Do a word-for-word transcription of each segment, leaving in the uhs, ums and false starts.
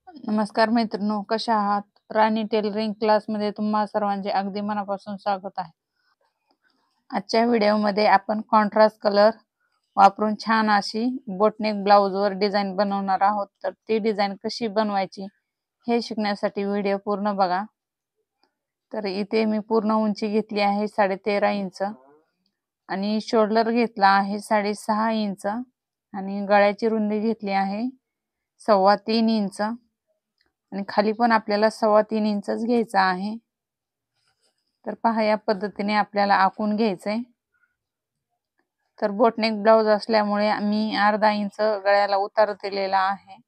नमस्कार मैत्रिणो, कशा आहात? राणी टेलरिंग क्लासमध्ये तुम्हा सर्वांचे अगदी मनापासून स्वागत आहे. आजच्या व्हिडिओमध्ये आपण कॉन्ट्रास्ट कलर वापरून छान अशी बोटनेक ब्लाउजवर डिझाईन बनवणार आहोत. तर ती डिझाईन कशी बनवायची हे शिकण्यासाठी व्हिडिओ पूर्ण बघा. तर इथे मी पूर्ण उंची घेतली आहे साडे तेरा इंच आणि शोल्डर घेतला आहे साडे सहा इंच आणि गळ्याची रुंदी घेतली आहे सव्वा तीन इंच आणि खाली पण आपल्याला सव्वा तीन इंचच घ्यायचा आहे. तर पहा, या पद्धतीने आपल्याला आखून घ्यायचंय. तर बोटनेक ब्लाउज असल्यामुळे मी अर्धा इंच गळ्याला उतार दिलेला आहे.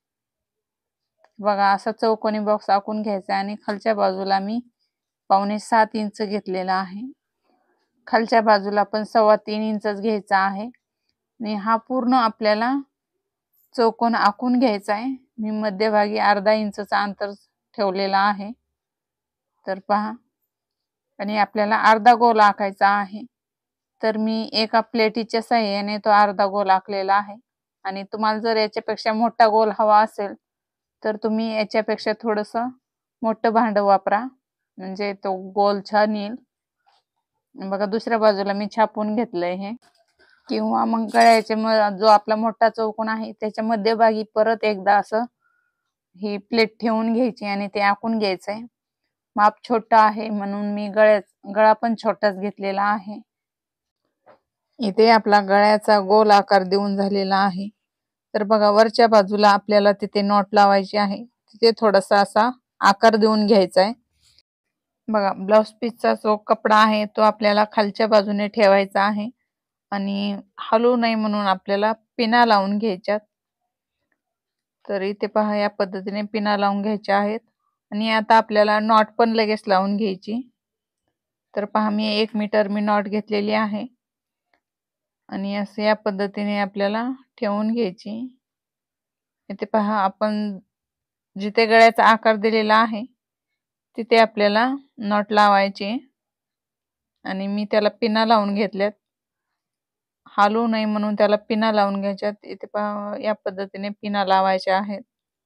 बघा, असा चौकोनी बॉक्स आखून घ्यायचा आणि खालच्या बाजूला मी पावणे सात इंच घेतलेला आहे. खालच्या बाजूला पण सव्वा तीन इंचच घ्यायचा आहे आणि हा पूर्ण आपल्याला चौकोन आखून घ्यायचा आहे. मी मध्यभागी अर्धा इंचचा अंतर ठेवलेला आहे. तर पहा, आणि आपल्याला अर्धा गोल आखायचा आहे. तर मी एका प्लेटीच्या साहाय्याने तो अर्धा गोल आखलेला आहे. आणि तुम्हाला जर याच्यापेक्षा मोठा गोल हवा असेल तर तुम्ही याच्यापेक्षा थोडस मोठं भांड वापरा, म्हणजे तो गोल छान येईल. बघा, दुसऱ्या बाजूला मी छापून घेतलंय हे. किंवा मग गळ्याच्या जो आपला मोठा चौकोन आहे त्याच्या मध्यभागी परत एकदा असं ही प्लेट ठेवून घ्यायची आणि ते आखून घ्यायचंय. माप छोटा आहे म्हणून मी गळ्या गळा पण छोटाच घेतलेला आहे. इथे आपला गळ्याचा गोल आकार देऊन झालेला आहे. तर बघा, वरच्या बाजूला आपल्याला तिथे नॉट लावायची आहे. तिथे थोडासा असा आकार देऊन घ्यायचा आहे. बघा, ब्लाउज पीसचा जो कपडा आहे तो आपल्याला खालच्या बाजूने ठेवायचा आहे आणि हलू नये म्हणून आपल्याला पिना लावून घ्यायच्यात. तर इथे पहा, या पद्धतीने पिना लावून घ्यायच्या आहेत आणि आता आपल्याला नॉट पण लगेच लावून घ्यायची. तर पहा, मी एक मीटर मी नॉट घेतलेली आहे आणि असं या पद्धतीने आपल्याला ठेवून घ्यायची. इथे पहा, आपण जिथे गळ्याचा आकार दिलेला आहे तिथे आपल्याला नॉट लावायची आणि मी त्याला पिना लावून घेतल्यात. हालू नये म्हणून त्याला पिना लावून घ्यायच्यात. इथे पहा, या पद्धतीने पिना लावायच्या आहेत.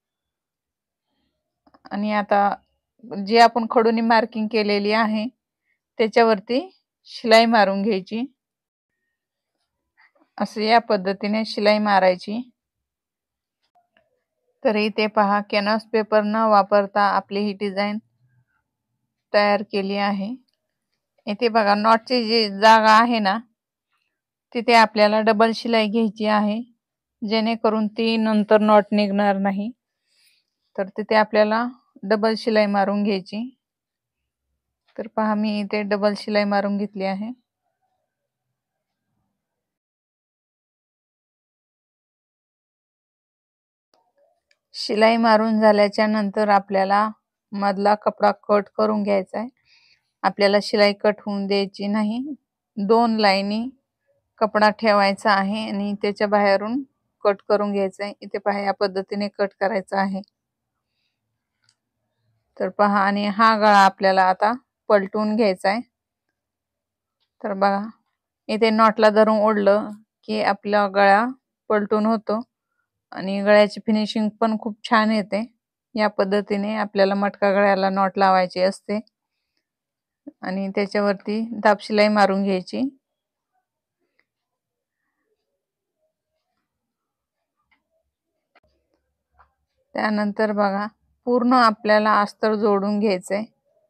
आणि आता जी आपण खडूनी मार्किंग केलेली आहे त्याच्यावरती शिलाई मारून घ्यायची. असे या पद्धतीने शिलाई मारायची. तर इथे पहा, कॅनव्हास पेपर न वापरता आपली ही डिझाईन तयार केली आहे. इथे बघा, नॉटची जी जागा आहे ना तिथे आपल्याला डबल शिलाई घ्यायची आहे, जेणेकरून ती नंतर नॉट निघणार नाही. तर तिथे आपल्याला डबल शिलाई मारून घ्यायची. तर पहा, मी इथे डबल शिलाई मारून घेतली आहे. शिलाई मारून झाल्याच्या नंतर आपल्याला मधला कपडा कट करून घ्यायचा आहे. आपल्याला शिलाई कट होऊन द्यायची नाही. दोन लाईनी कपडा ठेवायचा आहे आणि त्याच्या बाहेरून कट करून घ्यायचा आहे. इथे पहा, या पद्धतीने कट करायचा आहे. तर पहा, आणि हा गळा आपल्याला आता पलटून घ्यायचा आहे. तर बघा, इथे नॉटला धरून ओढलं की आपला गळा पलटून होतो आणि गळ्याची फिनिशिंग पण खूप छान येते. या पद्धतीने आपल्याला मटका गळ्याला नॉट लावायची असते आणि त्याच्यावरती दाब शिलाई मारून घ्यायची. त्यानंतर बघा, पूर्ण आपल्याला अस्तर जोडून घ्यायचंय.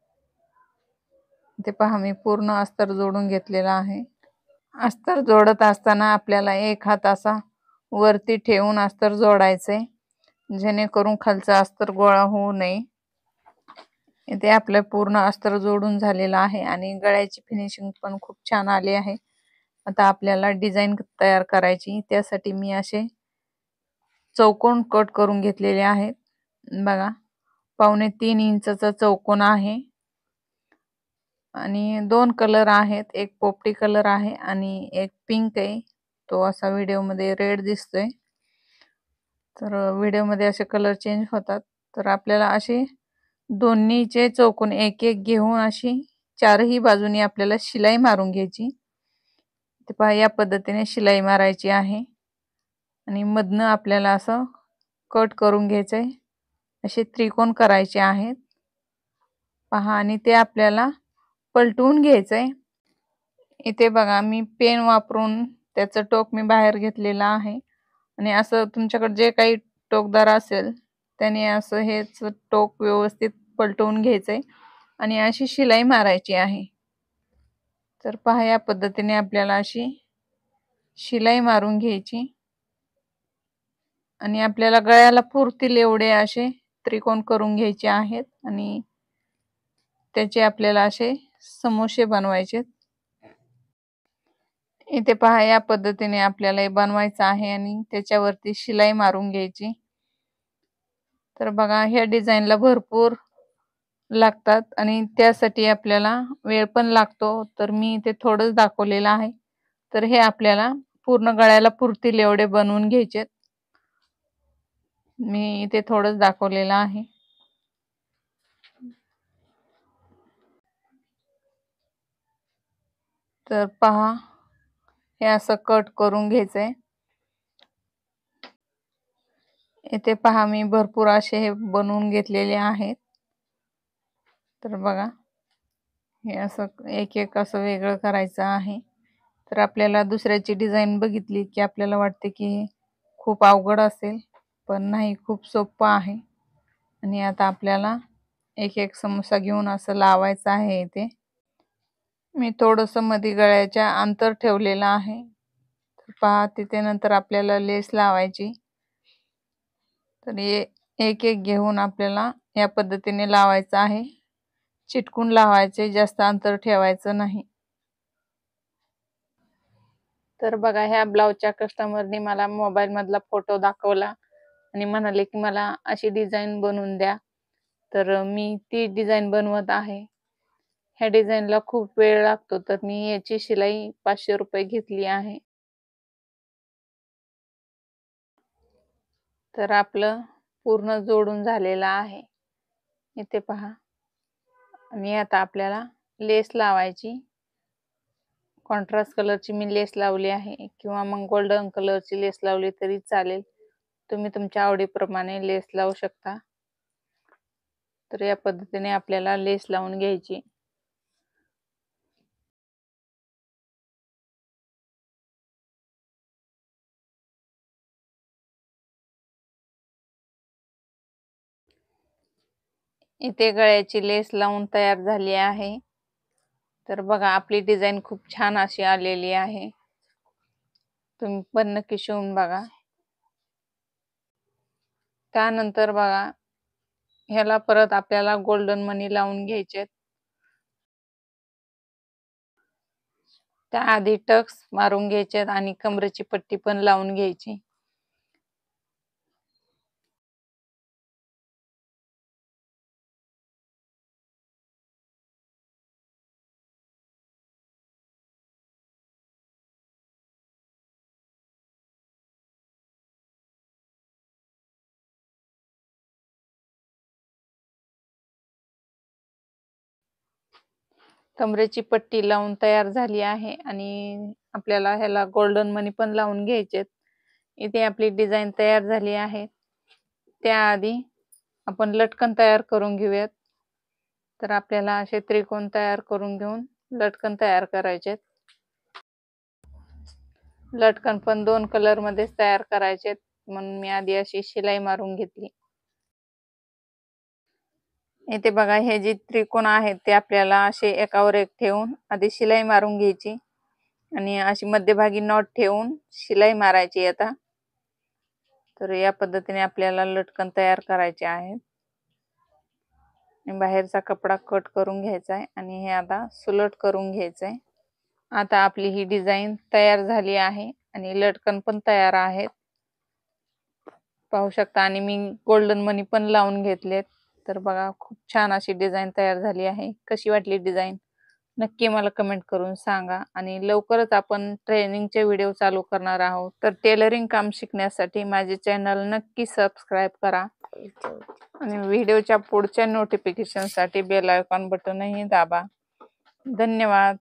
ते पहा, मी पूर्ण अस्तर जोडून घेतलेला आहे. अस्तर जोडत असताना आपल्याला एक हात असा वरती ठेवून अस्तर जोडायचे, जेणेकरून खालचा अस्तर गोळा होऊ नये. इथे आपलं पूर्ण अस्तर जोडून झालेलं आहे आणि गळ्याची फिनिशिंग पण खूप छान आली आहे. आता आपल्याला डिझाईन तयार करायची, त्यासाठी मी असे चौकोन कट करून घेतलेले आहेत. बघा, पावणे तीन इंचचा चौकोन आहे आणि दोन कलर आहेत, एक पोपटी कलर आहे आणि एक पिंक आहे. तो असा व्हिडिओ मध्ये रेड दिसतोय. तर व्हिडिओ मध्ये असे कलर चेंज होतात. तर आपल्याला असे दोन्हीचे चौकोन एक एक घेऊन अशी चारही बाजूनी आपल्याला शिलाई मारून घ्यायची. ते पहा, या पद्धतीने शिलाई मारायची आहे आणि मधनं आपल्याला असं कट करून घ्यायचंय. असे त्रिकोण करायचे आहेत पहा, आणि ते आपल्याला पलटवून घ्यायचंय। इथे बघा मी पेन वापरून त्याचं टोक मी बाहेर घेतलेलं आहे आणि असं तुमच्याकडे जे काही टोकदार असेल त्याने असं हेच टोक व्यवस्थित पलटवून घ्यायचंय आणि अशी शिलाई मारायची आहे। तर पहा, या पद्धतीने आपल्याला अशी शिलाई मारून घ्यायची आणि आपल्याला गळ्याला पुरतील एवढे असे त्रिकोण करून घ्यायचे आहेत आणि त्याचे आपल्याला असे समोसे बनवायचे। इथे पहा, या पद्धतीने आपल्याला हे बनवायचं आहे आणि त्याच्यावरती शिलाई मारून घ्यायची। तर बघा, ह्या डिझाईनला भरपूर लागतात आणि त्यासाठी आपल्याला वेळ पण लागतो, तर मी इथे थोडंच दाखवलेलं आहे। तर हे आपल्याला पूर्ण गळ्याला पुरतील एवढे बनवून घ्यायचे। मी इथे थोडंच दाखवलेलं आहे। तर पहा, हे असं कट करून घ्यायचंय। इथे पहा, मी भरपूर असे हे बनवून घेतलेले आहेत। तर बघा, हे असं एक एक असं वेगळं करायचं आहे। तर आपल्याला दुसऱ्याची डिझाईन बघितली की आपल्याला वाटते की खूप अवघड असेल, पण नाही, खूप सोपं आहे। आणि आता आपल्याला एक एक समोसा घेऊन असं लावायचं आहे। इथे मी थोडंसं मध्ये गळ्याच्या अंतर ठेवलेलं आहे। तर पहा, तिथे नंतर आपल्याला लेस लावायची। तर हे एक एक घेऊन आपल्याला या पद्धतीने लावायचं आहे, चिटकून लावायचे, जास्त अंतर ठेवायचं नाही। तर बघा, ह्या ब्लाउजच्या कस्टमरने मला मोबाईल मधला फोटो दाखवला आणि म्हणाले की मला अशी डिझाईन बनवून द्या। तर मी ती डिझाईन बनवत आहे। ह्या डिझाईनला खूप वेळ लागतो, तर मी याची शिलाई पाचशे रुपये घेतली आहे। तर आपलं पूर्ण जोडून झालेलं आहे। इथे पहा, आणि आता आपल्याला लेस लावायची। कॉन्ट्रास्ट कलरची मी लेस लावली आहे किंवा मग गोल्डन कलरची लेस लावली तरी चालेल, तुम्ही तुमच्या आवडीप्रमाणे लेस लावू शकता। तर या पद्धतीने आपल्याला लेस लावून घ्यायची। इथे गळ्याची लेस लावून तयार झाली आहे। तर बघा, आपली डिझाईन खूप छान अशी आलेली आहे। तुम्ही पण नक्की शिवून बघा। त्यानंतर बघा, ह्याला परत आपल्याला गोल्डन मणी लावून घ्यायचे। त्याआधी टक्स मारून घ्यायचे आणि कमरेची पट्टी पण लावून घ्यायची। कमरेची पट्टी लावून तयार झाली आहे आणि आपल्याला ह्याला गोल्डन मणी पण लावून घ्यायचे। इथे आपली डिझाईन तयार झाली आहे। त्याआधी आपण लटकन तयार करून घेऊयात। तर आपल्याला असे त्रिकोण तयार करून घेऊन लटकन तयार करायचे। लटकन पण दोन कलर मध्ये तयार करायचे, म्हणून मी आधी अशी शिलाई मारून घेतली। इथे बघा, हे जे त्रिकोण आहेत ते आपल्याला असे एकावर एक ठेवून आधी शिलाई मारून घ्यायची आणि अशी मध्यभागी नॉट ठेवून शिलाई मारायची। आता तर या पद्धतीने आपल्याला लटकन तयार करायचे आहे। बाहेरचा कपडा कट करून घ्यायचा आहे आणि हे आता सुलट करून घ्यायचं आहे। आता आपली ही डिझाईन तयार झाली आहे आणि लटकन पण तयार आहेत, पाहू शकता। आणि मी गोल्डन मणी पण लावून घेतलेत। तर बघा, खूप छान अशी डिझाईन तयार झाली आहे। कशी वाटली डिझाईन नक्की मला कमेंट करून सांगा। आणि लवकरच आपण ट्रेनिंगचे व्हिडिओ चालू करणार आहोत, तर टेलरिंग काम शिकण्यासाठी माझे चॅनल नक्की सबस्क्राइब करा आणि व्हिडिओच्या पुढच्या नोटिफिकेशनसाठी बेल आयकॉन बटनही दाबा। धन्यवाद।